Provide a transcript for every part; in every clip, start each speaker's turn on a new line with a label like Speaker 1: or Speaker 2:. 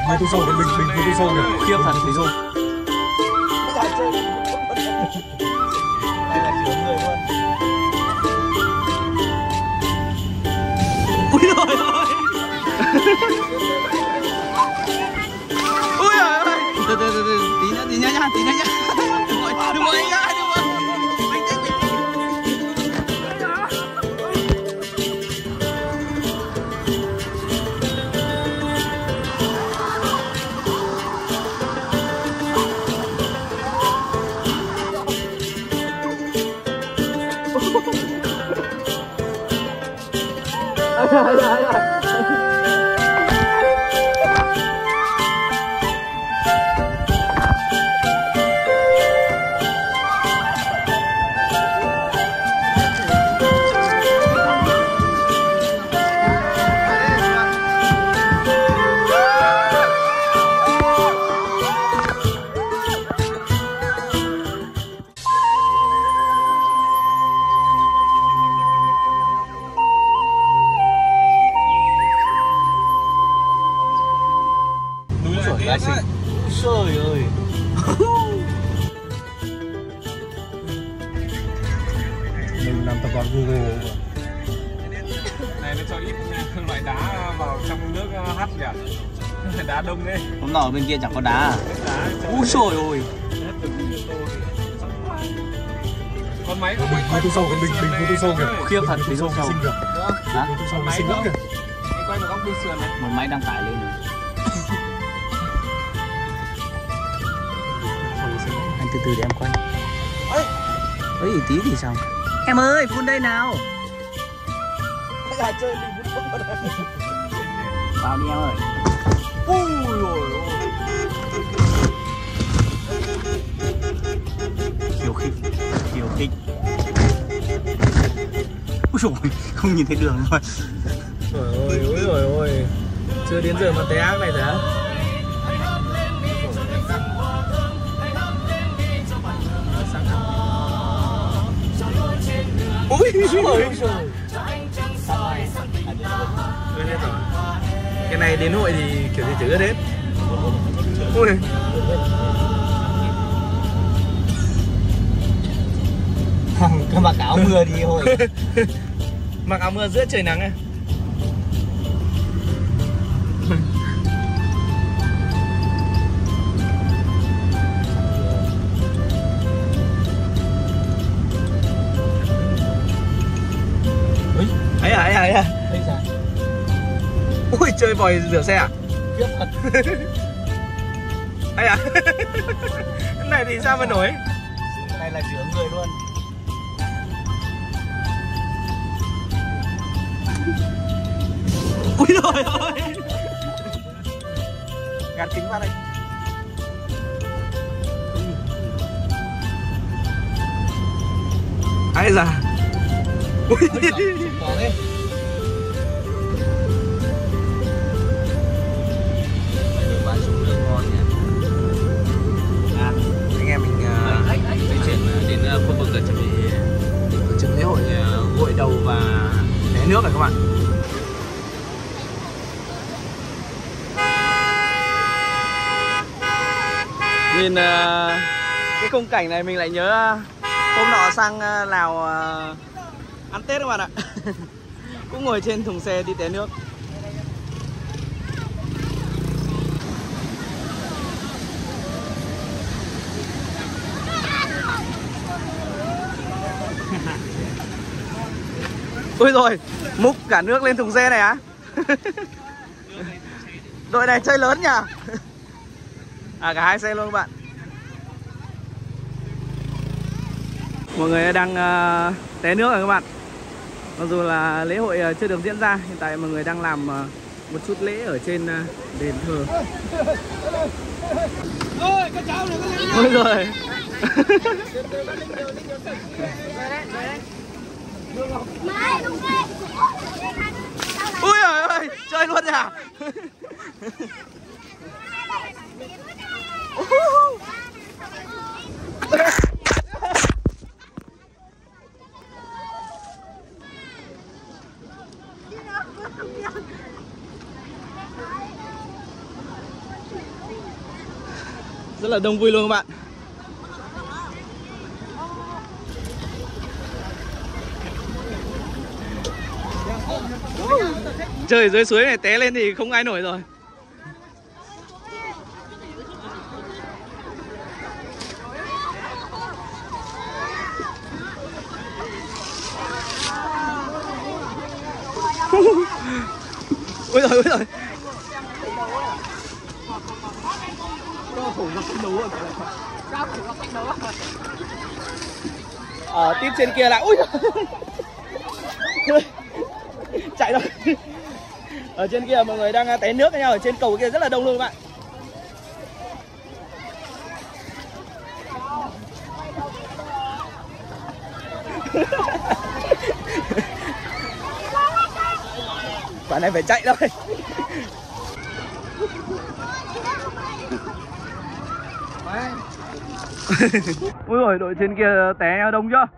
Speaker 1: Người tôi sâu, bình tôi sâu kìa.
Speaker 2: Khiếp thật thì sâu.
Speaker 3: Đây là chứa người luôn.
Speaker 2: Ui rồi ơi. Ui rồi ơi. Từ tí nữa nhá. Đừng vội nhá, đừng vội. Bình tĩnh.
Speaker 3: Gái xinh. Trời ơi.
Speaker 1: Mình làm tập đoàn Google mà.
Speaker 4: Này nó cho ít loại đá vào trong nước hắt nhỉ? Đá đông đấy.
Speaker 2: Hôm nọ ở bên kia chẳng có đá à? Úi trời ơi.
Speaker 4: Con máy
Speaker 1: Người tôi sâu, bình tôi sâu kìa.
Speaker 2: Khiếp thật thì sâu.
Speaker 1: Xinh kìa.
Speaker 2: Hả?
Speaker 1: Tôi sâu xinh lắm kìa.
Speaker 4: anh quay một góc bên sườn này.
Speaker 2: Một máy đang tải lên rồi. Anh từ từ để em quay. Ấy tí thì sao? Em ơi, phun đây nào.
Speaker 3: Là chơi mình cũng không có đấy.
Speaker 2: Vào đi em ơi.
Speaker 3: Ui rồi ôi.
Speaker 2: Khiêu khích. Úi dồi, không nhìn thấy đường luôn.
Speaker 3: Trời ơi. Chưa đến giờ mà té ác này hả?
Speaker 1: Ui
Speaker 3: Trời.
Speaker 1: cái này đến hội thì kiểu gì chữ hết. Ui.
Speaker 3: Cứ mặc áo mưa đi thôi.
Speaker 1: Mặc áo mưa giữa trời nắng này. Ấy à.
Speaker 3: Đây sao?
Speaker 1: Ui chơi vòi rửa xe à?
Speaker 3: Khiếp thật.
Speaker 1: Ấy à. Cái này thì sao mà nổi?
Speaker 3: Này là chứa người luôn.
Speaker 2: Ui trời ơi.
Speaker 1: Gạt kính vào đây. Ai da. Ui.
Speaker 3: Có đấy. Bán súng nước ngon nhé.
Speaker 1: Anh em mình
Speaker 2: Di chuyển đến khu vực chuẩn bị tổ chức lễ hội gội đầu và té nước này các bạn. Nhìn cái khung cảnh này mình lại nhớ hôm nọ sang Lào ăn Tết các bạn ạ. Cũng ngồi trên thùng xe đi té nước. Ui rồi, múc cả nước lên thùng xe này á. Đội này chơi lớn nhỉ. À cả hai xe luôn các bạn. Mọi người đang té nước rồi các bạn. Mặc dù là lễ hội chưa được diễn ra, hiện tại mọi người đang làm một chút lễ ở trên đền thờ. Ôi rồi. Ui giời ơi, chơi luôn nhỉ. Rất là đông vui luôn các bạn. Trời dưới suối này té lên thì không ai nổi rồi. Ôi rồi, ôi rồi. Ở tít trên kia là ui chạy rồi. Ở trên kia mọi người đang té nước với nhau, ở trên cầu kia rất là đông luôn các bạn. Bạn này phải chạy thôi. Ui rồi, đội trên kia té nhau đông chưa?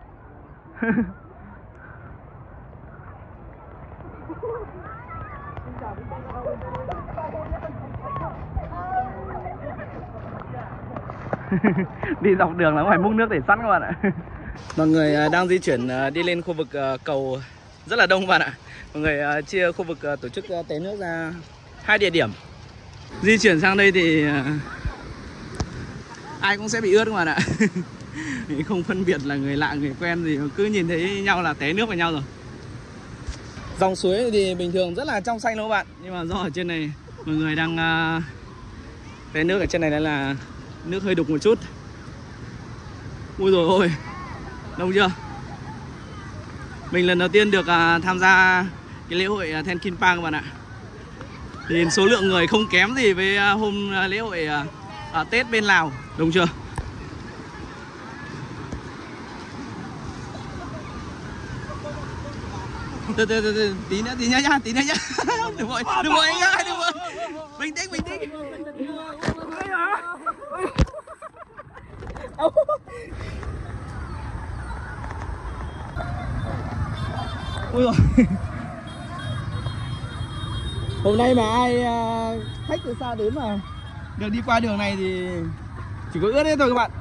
Speaker 2: Đi dọc đường là phải múc nước để sẵn các bạn ạ. Mọi người đang di chuyển đi lên khu vực cầu rất là đông các bạn ạ. Mọi người chia khu vực tổ chức té nước ra 2 địa điểm. Di chuyển sang đây thì ai cũng sẽ bị ướt các bạn ạ. Không phân biệt là người lạ người quen gì, cứ nhìn thấy nhau là té nước vào nhau rồi. Dòng suối thì bình thường rất là trong xanh đâu các bạn, nhưng mà do ở trên này mọi người đang té nước ở trên này nên là nước hơi đục một chút. Ui rồi ôi, đông chưa? Mình lần đầu tiên được tham gia cái lễ hội Then Kin Pang các bạn ạ. Thì số lượng người không kém gì với hôm lễ hội Tết bên Lào, đông chưa? Từ tí nữa nhá, tí nữa nhá. Đừng vội anh ơi, đừng vội. Bình tĩnh. Ui rồi. Hôm nay mà ai khách từ xa đến mà được đi qua đường này thì chỉ có ướt hết thôi các bạn.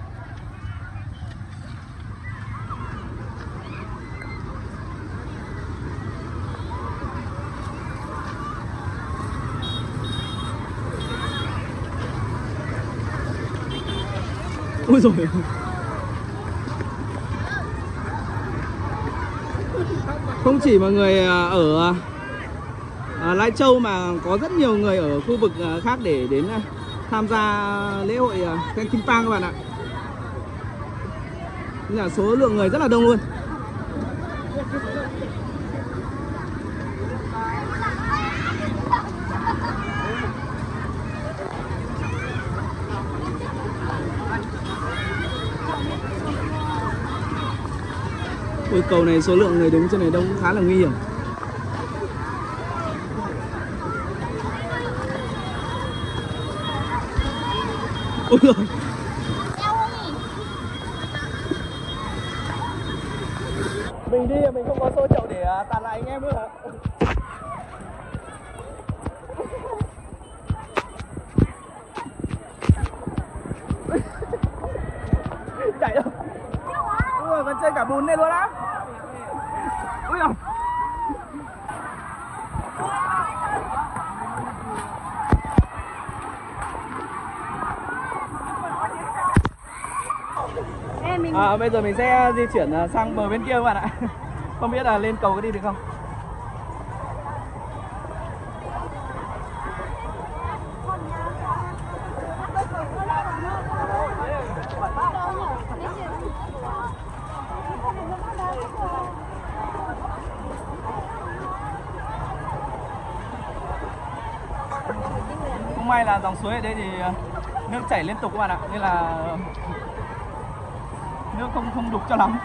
Speaker 2: Ui rồi. Không chỉ mọi người ở Lai Châu mà có rất nhiều người ở khu vực khác để đến tham gia lễ hội Then Kin Pang các bạn ạ. Nên là số lượng người rất là đông luôn. Ôi, cầu này số lượng người đứng trên này đông khá là nguy hiểm. Ôi rồi. Mình đi mình không có xô chậu để tạt lại anh em nữa hả? Chạy đâu? Ui rồi, còn chơi cả bùn này luôn á. Ui rồi. Bây giờ mình sẽ di chuyển sang bờ bên kia các bạn ạ. Không biết là lên cầu có đi được không? Không may là dòng suối ở đây thì nước chảy liên tục các bạn ạ, nên là nước không đục cho lắm.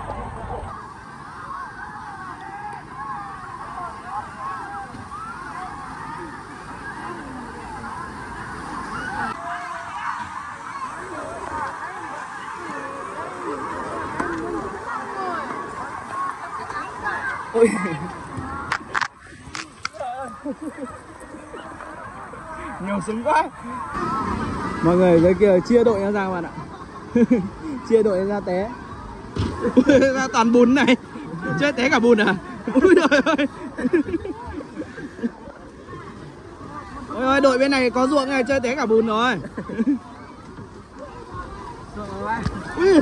Speaker 2: Ôi. Nhiều súng quá. Mọi người cái kia chia đội nhau ra các bạn ạ. Chia đội ra té. Ra toàn bùn này. Chết té cả bùn à? Ui trời ơi. Ôi ơi, đội bên này có ruộng này chơi té cả bùn rồi. Ui.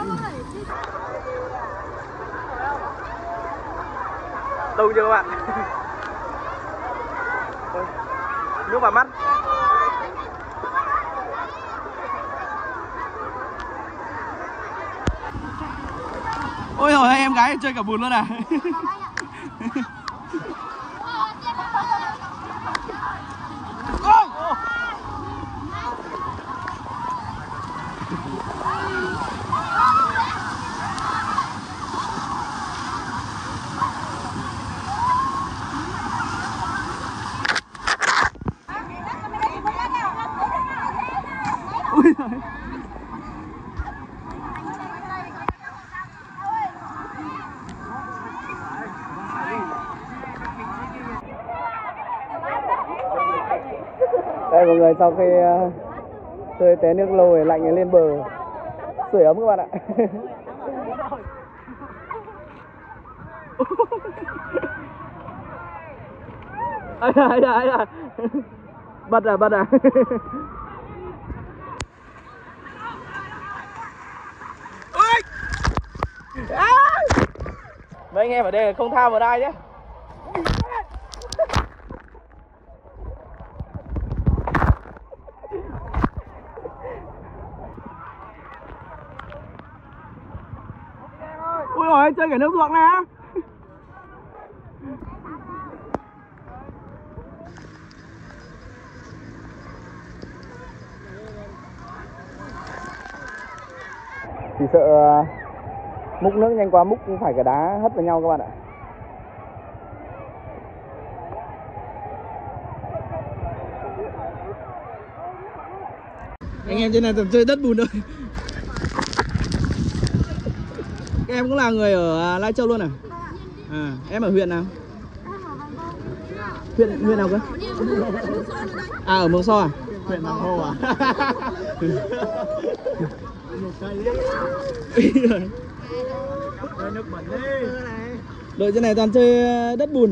Speaker 2: Đông chưa các bạn? Nước vào mắt. Ôi trời ơi, em gái chơi cả bùn luôn à. Ui trời. Đây mọi người, sau khi chơi té nước lâu rồi lạnh lên bờ sưởi ấm các bạn ạ. Ai. Bật à. Ôi. Mấy anh em ở đây không tha vào ai nhé. Ui ôi, chơi cả nước ruộng này á. Chỉ sợ múc nước nhanh quá, múc phải cả đá hất vào nhau các bạn ạ. Anh em trên này toàn chơi đất bùn thôi. Các em cũng là người ở Lai Châu luôn à? À, em ở huyện nào? Huyện nào cơ? À, ở Mường So à? Huyện Nam Hồ à? Đội trên này toàn chơi đất bùn.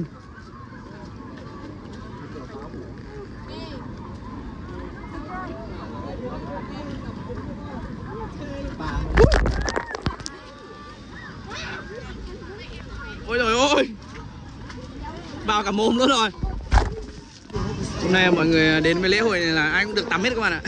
Speaker 2: Ôi trời ơi, vào cả mồm luôn rồi. Hôm nay mọi người đến với lễ hội này là ai cũng được tắm hết các bạn ạ.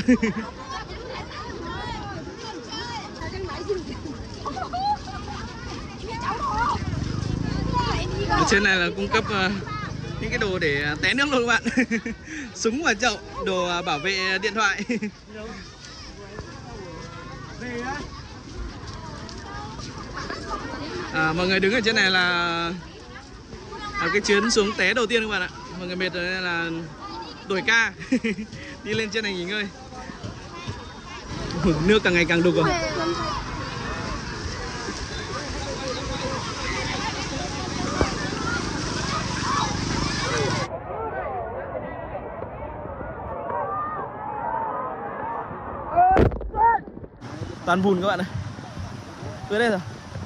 Speaker 2: Ở trên này là cung cấp những cái đồ để té nước luôn các bạn. Súng và chậu, đồ bảo vệ điện thoại. Mọi người đứng ở trên này là cái chuyến xuống té đầu tiên các bạn ạ. Mọi người mệt rồi nên là đổi ca. Đi lên trên này nghỉ ngơi. Nước càng ngày càng đục rồi. Toàn bùn các bạn ơi. Tới đây rồi.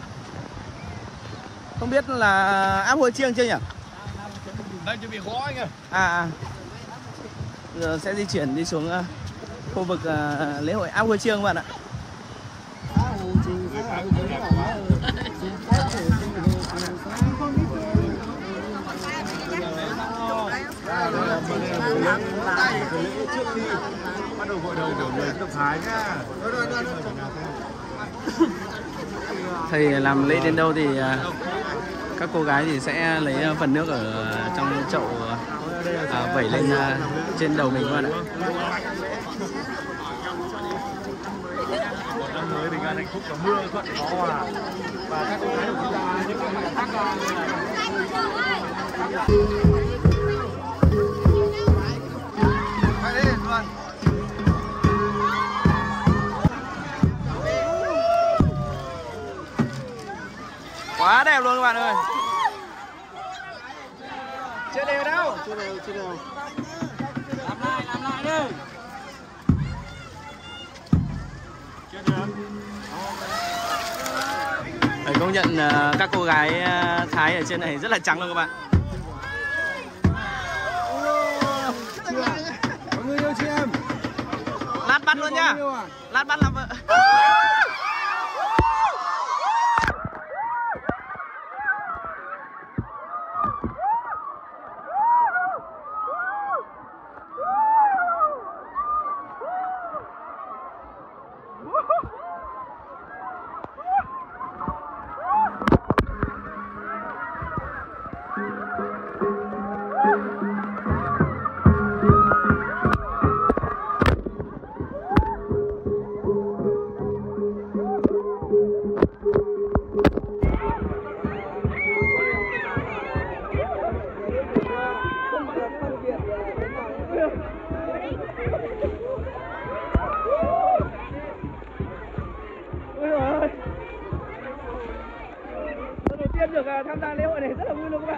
Speaker 2: Không biết là áp hồi chiêng chưa nhỉ?
Speaker 1: Đang chuẩn bị khó anh ơi.
Speaker 2: Giờ sẽ di chuyển đi xuống khu vực lễ hội áp hồi chiêng các bạn ạ.
Speaker 1: Bắt đầu gội đầu kiểu người tập thái nhá.
Speaker 2: Thầy làm lễ đến đâu thì các cô gái thì sẽ lấy phần nước ở trong chậu vẩy lên trên đầu mình các bạn ạ.
Speaker 1: Một năm mới bình an hạnh phúc, có mưa thuận gió hòa và các cô gái của chúng ta những cái thắc
Speaker 2: Quá đẹp luôn các bạn ơi. Chưa đều đâu.
Speaker 3: Chưa đều.
Speaker 2: Làm lại đi. Phải công nhận các cô gái Thái ở trên này rất là trắng luôn các bạn.
Speaker 1: Mọi người yêu chị em.
Speaker 2: Lát bắt luôn nhá. Lát bắt làm vợ. Được tham gia lễ hội này rất là vui luôn các bạn.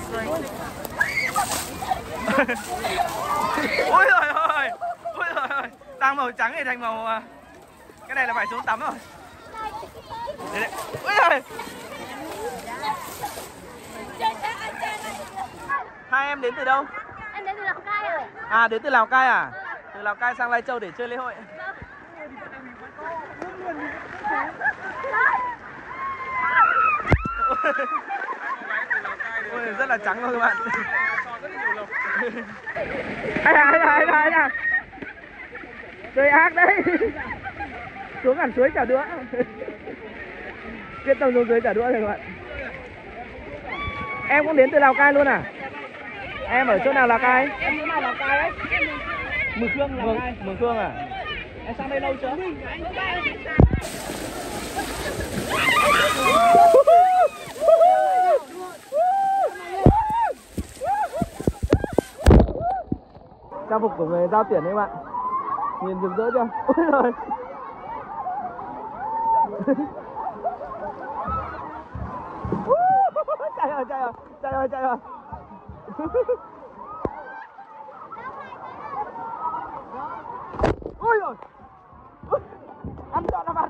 Speaker 2: Ôi giời ơi, ôi giời ơi, đang màu trắng thì thành màu cái này là phải xuống tắm rồi. Ôi giời. Hai em đến từ đâu?
Speaker 5: Em đến từ Lào Cai ạ.
Speaker 2: À, đến từ Lào Cai à? Từ Lào Cai sang Lai Châu để chơi lễ hội. Ôi, rất là trắng luôn các bạn. Ai à. Chơi ác đấy. Xuống hẳn suối Chả Đũa. Quyết tâm xuống dưới Chả Đũa rồi các bạn. Em cũng đến từ Lào Cai luôn à? Em ở chỗ nào Lào Cai? Em ở Lào Cai ấy. Mường Khương Lào Cai. Mường Khương à? Em sang đây lâu chưa? Trang phục của người giao tiền đấy các bạn. Nhìn rực rỡ chưa? Ôi trời. Chạy rồi. Ôi giời. Ăn trọn làm ăn.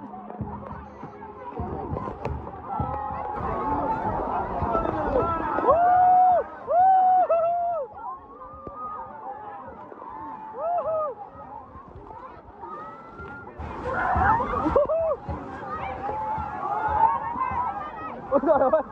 Speaker 2: Ôi giời ơi.